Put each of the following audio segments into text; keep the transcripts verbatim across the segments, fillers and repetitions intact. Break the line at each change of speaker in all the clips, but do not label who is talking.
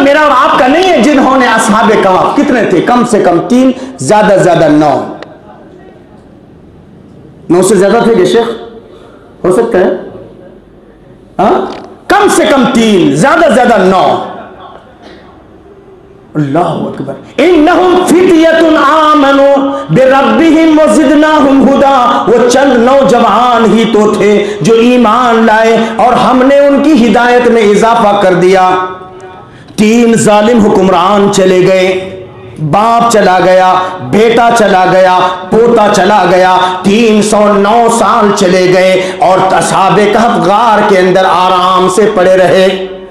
मेरा और आपका नहीं है जिन्होंने असहाबे कहफ, कितने थे? कम से कम तीन, ज्यादा से ज्यादा नौ। नौ से ज्यादा थे क्या शेख? हो सकता है हाँ? कम से कम तीन, ज्यादा से ज्यादा नौ। अल्लाहु अकबर। इन्नहुम फित्यतुन आमनु बिरब्बिहिम वज़िदनाहुम हुदा। वो चंद नौजवान ही तो थे जो ईमान लाए और हमने उनकी हिदायत में इजाफा कर दिया। तीन जालिम हुक्मरान चले गए, बाप चला गया, बेटा चला गया, पोता चला गया, तीन सौ नौ साल चले गए और असहाबे कहफ गार के अंदर आराम से पड़े रहे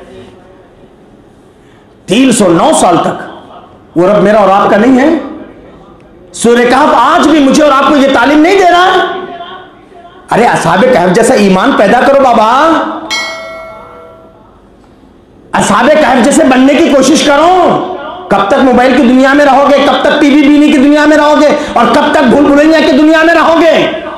तीन सौ नौ साल तक। वो रब मेरा और आपका नहीं है? सूरह कहफ आज भी मुझे और आपको ये तालीम नहीं दे रहा है? अरे असहाबे कहफ जैसा ईमान पैदा करो बाबा, असहाबे कहफ जैसे बनने की कोशिश करो। कब तक मोबाइल की दुनिया में रहोगे? कब तक टीवी बीनी की दुनिया में रहोगे? और कब तक भूल भुलैया की दुनिया में रहोगे?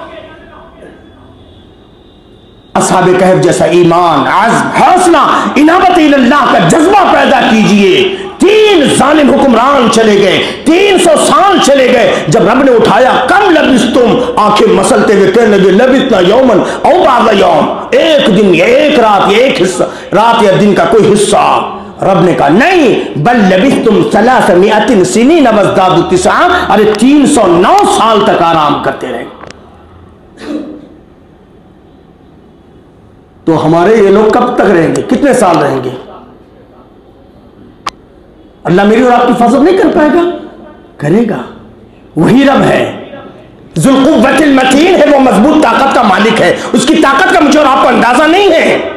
असहाबे कहफ जैसा ईमान, अज़्म, हौसला, इनाबत इल्लाह का जज्बा पैदा कीजिए। तीन जालिम हुक्मरान चले गए, तीन सौ साल चले गए। जब रब ने उठाया, कम लबिस्तुम, आंखें मसलते हुए कहने लगे लबितना यौमन औ बाज़ यौम, एक दिन या एक रात या एक हिस्सा, रात या दिन का कोई हिस्सा। रब ने कहा नहीं, बल लबिस्तुम सलासमिअतिन सिनीन वज़दादू तिस्आ। अरे तीन सौ नौ साल तक आराम करते रहे। तो हमारे ये लोग कब तक रहेंगे? कितने साल रहेंगे? अल्लाह मेरी और आपकी हिफाजत नहीं कर पाएगा? करेगा। वही रब है, ज़ुल क़ुव्वतिल मतीन है, वो मजबूत ताकत का मालिक है। उसकी ताकत का मुझे और आपको अंदाजा नहीं है।